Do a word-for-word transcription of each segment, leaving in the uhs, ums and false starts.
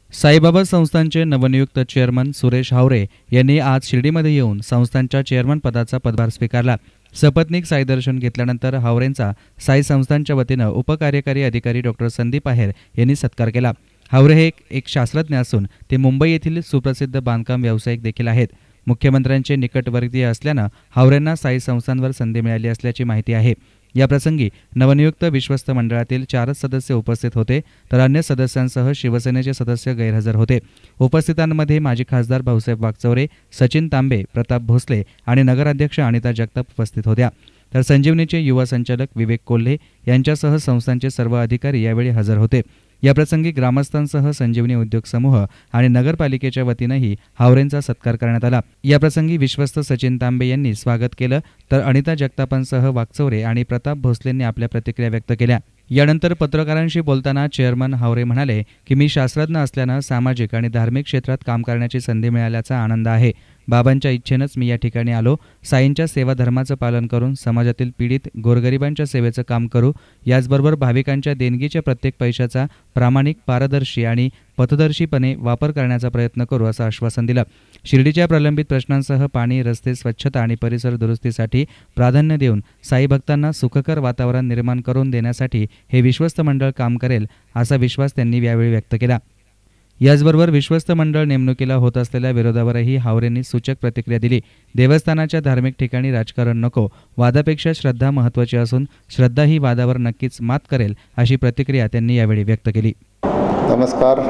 साईबाबा संस्थांचे नवनियुक्त चेअरमन सुरेश हावरे यांनी आज शिर्डीमध्ये येऊन संस्थांच्या चेअरमन पदाचा पदभार स्वीकारला। सपत्नीक साई दर्शन घेतल्यानंतर हावरेंचा साई संस्थांच्या वतीनं उपकार्यकारी अधिकारी डॉक्टर संदीप आहेर यांनी सत्कार केला। हावरे हे एक शास्त्रज्ञ असून ते मुंबई येथील सुप्रसिद्ध बांधकाम व्यावसायिक देखील आहेत। मुख्यमंत्र्यांचे निकटवर्तीय असल्यानं हावरेंना साई संस्थांवर संधी मिळाली असल्याची माहिती आहे। या प्रसंगी नवनियुक्त विश्वस्त मंडळातील चारच सदस्य उपस्थित होते, तर अन्य सदस्यांसह शिवसेनेचे सदस्य गैरहजर होते। उपस्थितांमध्ये माजी खासदार भाऊसाहेब वागचौरे, सचिन तांबे, प्रताप भोसले आणि नगराध्यक्ष अनिता जगताप उपस्थित होत्या। तर संजीवनीचे युवा संचालक विवेक कोल्हे यांच्यासह संस्थांचे सर्व अधिकारी यावेळी हजर होते। या प्रसंगी ग्रामस्थांसह संजीवनी उद्योग समूह आणि नगरपालिकेच्या वतीनंही हावरेंचा सत्कार करण्यात आला। या प्रसंगी विश्वस्त सचिन तांबे यांनी स्वागत केलं, तर अनिता जगतापांसह वागचौरे आणि प्रताप भोसलेंनी आपल्या प्रतिक्रिया व्यक्त केल्या। यानंतर पत्रकारांशी बोलताना चेअरमन हावरे म्हणाले की मी शास्त्रज्ञ असल्यानं सामाजिक आणि धार्मिक क्षेत्रात काम करण्याची संधी मिळाल्याचा आनंद आहे। बाबांच्या इच्छेनंच मी या ठिकाणी आलो। साईंच्या सेवा धर्माचं पालन करून समाजातील पीडित गोरगरिबांच्या सेवेचं काम करू। याचबरोबर भाविकांच्या देणगीच्या प्रत्येक पैशाचा प्रामाणिक, पारदर्शी आणि पथदर्शीपणे वापर करण्याचा प्रयत्न करू असं आश्वासन दिलं। शिर्डीच्या प्रलंबित प्रश्नांसह पाणी, रस्ते, स्वच्छता आणि परिसर दुरुस्तीसाठी प्राधान्य देऊन साई भक्तांना सुखकर वातावरण निर्माण करून देण्यासाठी हे विश्वस्त मंडळ काम करेल असा विश्वास त्यांनी यावेळी व्यक्त केला। याचबरोबर विश्वस्त मंडळ नेमणुकीला होत असलेल्या विरोधावरही हावरेंनी सूचक प्रतिक्रिया दिली। देवस्थानाच्या धार्मिक ठिकाणी राजकारण नको, वादापेक्षा श्रद्धा महत्त्वाची असून श्रद्धा ही वादावर नक्कीच मात करेल अशी प्रतिक्रिया त्यांनी यावेळी व्यक्त केली। नमस्कार।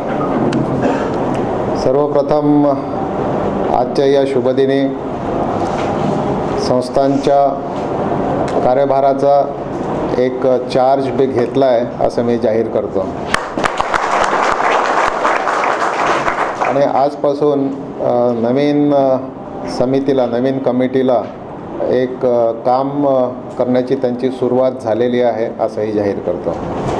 सर्वप्रथम आजच्या या शुभदिनी संस्थांच्या कार्यभाराचा एक चार्ज मी घेतला आहे असं मी जाहीर करतो आणि आजपासून नवीन समितीला, नवीन कमिटीला एक काम करण्याची त्यांची सुरुवात झालेली आहे असंही जाहीर करतो।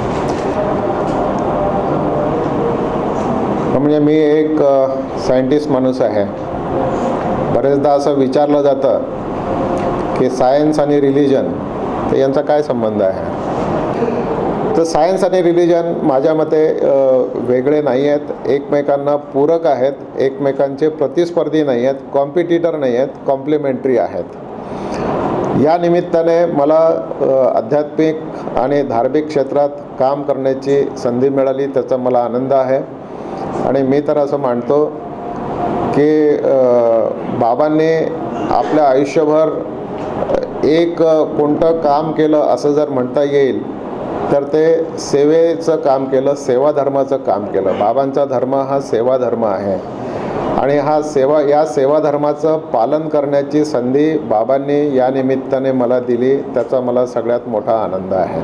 म्हणजे मी एक सायंटिस्ट माणूस आहे। बरेचदा असं विचारलं जातं की सायन्स आणि रिलिजन तर यांचा काय संबंध आहे। तर सायन्स आणि रिलिजन माझ्या मते वेगळे नाही आहेत, एकमेकांना पूरक आहेत, एकमेकांचे प्रतिस्पर्धी नाही आहेत, कॉम्पिटिटर नाही आहेत, कॉम्प्लिमेंटरी आहेत। या निमित्ताने मला आध्यात्मिक आणि धार्मिक क्षेत्रात काम करण्याची संधी मिळाली, त्याचा मला आनंद आहे। आणि मी तर असं मानतो की बाबांनी आपल्या आयुष्यभर एक कोणतं काम केलं असं जर म्हणता येईल तर ते सेवेचं काम केलं, सेवा धर्माचं काम केलं। बाबांचा धर्म हा सेवा धर्म आहे आणि हा सेवा या सेवा धर्माचं पालन करण्याची संधी बाबांनी या निमित्ताने मला दिली, त्याचा मला सगळ्यात मोठा आनंद आहे।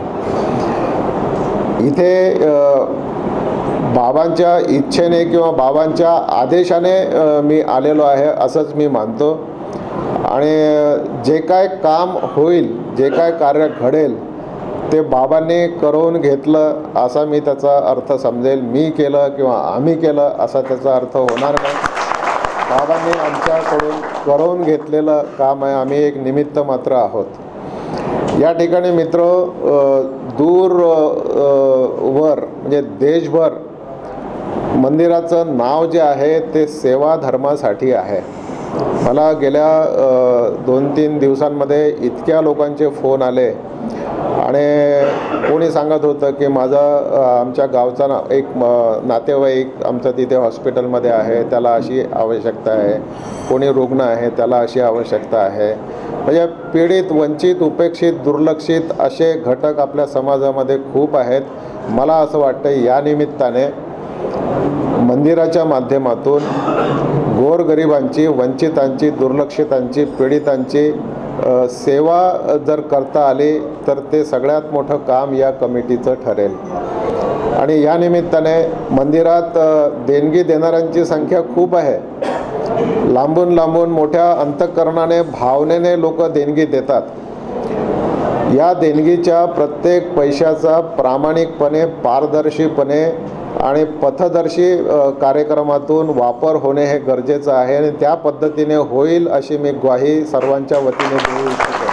इथे बाबांच्या इच्छेने किंवा बाबांच्या आदेशाने मी आलेलो आहे असंच मी मानतो आणि जे काय काम होईल, जे काय कार्य घडेल ते बाबांनी करून घेतलं असा मी त्याचा अर्थ समजेल। मी केलं किंवा आम्ही केलं असा त्याचा अर्थ होणार नाही। बाबांनी आमच्याकडून करून घेतलेलं काम आहे, आम्ही एक निमित्त मात्र आहोत। या ठिकाणी मित्र, दूर वर म्हणजे देशभर मंदिराचं नाव जे आहे ते सेवा धर्मासाठी आहे। मला गेल्या दोन तीन दिवसांमध्ये इतक्या लोकांचे फोन आले आणि कोणी सांगत होतं की माझा आमच्या गावचा ना एक नातेवाईक आमचा तिथे हॉस्पिटलमध्ये आहे, त्याला अशी आवश्यकता आहे, कोणी रुग्ण आहे त्याला अशी आवश्यकता आहे। म्हणजे पीडित, वंचित, उपेक्षित, दुर्लक्षित असे घटक आपल्या समाजामध्ये खूप आहेत। मला असं वाटतं या निमित्ताने मंदिराच्या माध्यमातून गोरगरिबांची, वंचितांची, दुर्लक्षितांची, पीडितांची सेवा जर करता आली तर ते सगळ्यात मोठं काम या कमिटीचं ठरेल। आणि या निमित्ताने मंदिरात देणगी देणाऱ्यांची संख्या खूप आहे। लांबून लांबून मोठ्या अंतःकरणाने, भावनेने लोक देणगी देतात। या देणगीच्या प्रत्येक पैशाचा प्रामाणिकपणे, पारदर्शीपणे आणि पथदर्शी कार्यक्रमातून वापर होणे हे गरजेचं आहे आणि त्या पद्धतीने होईल अशी मी ग्वाही सर्वांच्या वतीने देऊ इच्छितो।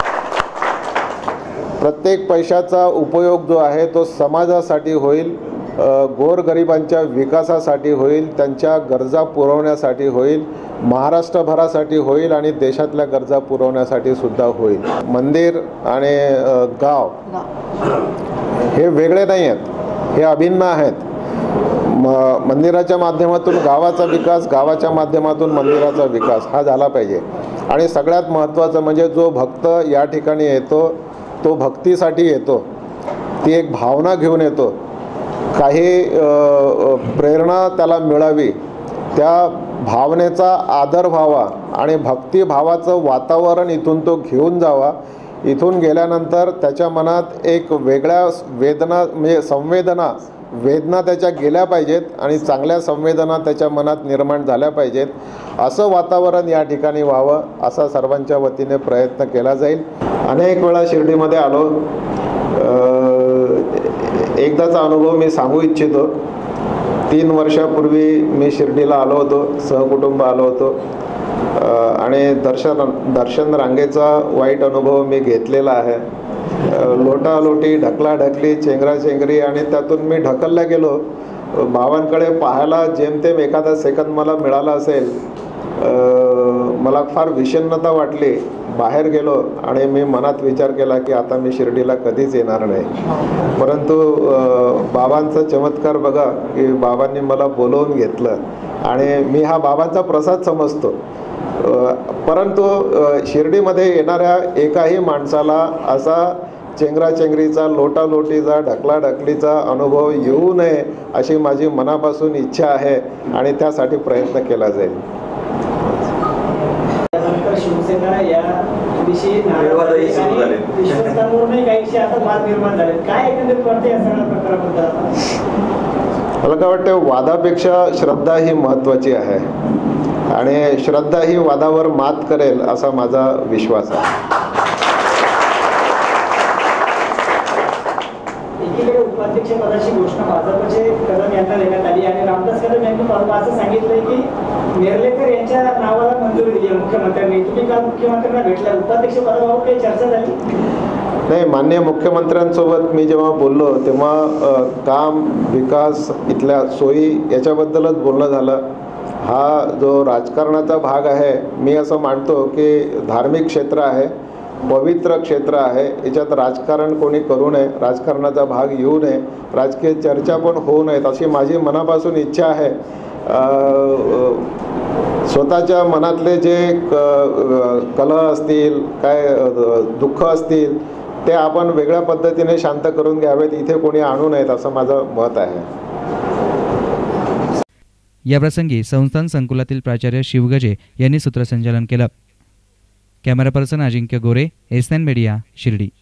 प्रत्येक पैशाचा उपयोग जो आहे तो समाजासाठी होईल, गोरगरिबांच्या विकासासाठी होईल, त्यांच्या गरजा पुरवण्यासाठी होईल, महाराष्ट्रभरासाठी होईल आणि देशातल्या गरजा पुरवण्यासाठी सुद्धा होईल. मंदिर आणि गाव हे वेगळे नाही आहेत, हे अभिन्न आहेत. म मंदिराच्या माध्यमातून गावाचा विकास, गावाच्या माध्यमातून मंदिराचा विकास हा झाला पाहिजे. आणि सगळ्यात महत्त्वाचं म्हणजे जो भक्त या ठिकाणी येतो तो भक्तीसाठी येतो, ती एक भावना घेऊन येतो, काही प्रेरणा त्याला मिळावी, त्या भावनेचा आदर व्हावा आणि भक्तिभावाचं वातावरण इथून तो घेऊन जावा. इथून गेल्यानंतर त्याच्या मनात एक वेगळ्या वेदना म्हणजे संवेदना वेदना त्याच्या गेल्या पाहिजेत आणि चांगल्या संवेदना त्याच्या मनात निर्माण झाल्या पाहिजेत. असं वातावरण या ठिकाणी व्हावं असा सर्वांच्या वतीने प्रयत्न केला जाईल. अनेक वेळा शिर्डीमध्ये आलो, एकदाचा अनुभव मी सांगू इच्छितो. तीन वर्षापूर्वी मी शिर्डीला आलो होतो, सहकुटुंब आलो होतो आणि दर्शन दर्शन रांगेचा वाईट अनुभव मी घेतलेला आहे. लोटालोटी, ढकलाढकली, चेंगराचेंगरी आणि त्यातून मी ढकलला गेलो. भावांकडे पाहायला जेमतेम एखादा सेकंद मला मिळाला असेल. मला फार विषण्णता वाटली. बाहेर गेलो आणि मी मनात विचार केला की आता मी शिर्डीला कधीच येणार नाही. परंतु बाबांचा चमत्कार बघा की बाबांनी मला बोलवून घेतलं आणि मी हा बाबांचा प्रसाद समजतो. परंतु शिर्डीमध्ये येणाऱ्या एकाही माणसाला असा चेंगराचेंगरीचा, लोटालोटीचा, ढकलाढकलीचा अनुभव येऊ नये अशी माझी मनापासून इच्छा आहे आणि त्यासाठी प्रयत्न केला जाईल. शिवसेना या दिवशी आता वाद निर्माण झाले, काय एकंदरीत वाटतं या सगळ्या प्रकाराबद्दल? मला काय वाटतं, वादापेक्षा श्रद्धा ही महत्त्वाची आहे आणि श्रद्धा ही वादावर मात करेल असा माझा विश्वास आहे. एकीकडे उपाध्यक्ष पदाची घोषणा भाजपचे कदम यांना देण्यात आली आणि रामदास कदम यांनी असं सांगितलंय की नेर्लेकर यांच्या नावाला मंजुरी दिली मुख्यमंत्र्यांनी. तुम्ही काल मुख्यमंत्र्यांना भेटल्या, उपाध्यक्ष पदाबाबत काही चर्चा झाली? नाही, माननीय मुख्यमंत्र्यांसोबत मी जेव्हा बोललो तेव्हा काम, विकास, इथल्या सोयी याच्याबद्दलच बोलणं झालं. हा जो राजकारणाचा भाग आहे, मी असं मानतो की धार्मिक क्षेत्र आहे, पवित्र क्षेत्र आहे, याच्यात राजकारण कोणी करू नये, राजकारणाचा भाग येऊ नये, राजकीय चर्चा पण होऊ नयेत अशी माझी मनापासून इच्छा आहे. स्वतःच्या मनातले जे कलह असतील, काय दुःख असतील ते आपण वेगळ्या पद्धतीने शांत करून घ्यावेत, इथे कोणी आणू नयेत असं माझं मत आहे. याप्रसंगी संस्थान संकुलातील प्राचार्य शिवगजे यांनी सूत्रसंचालन केलं. Camera person Ajinkya Gore, S nine media, Shirdi.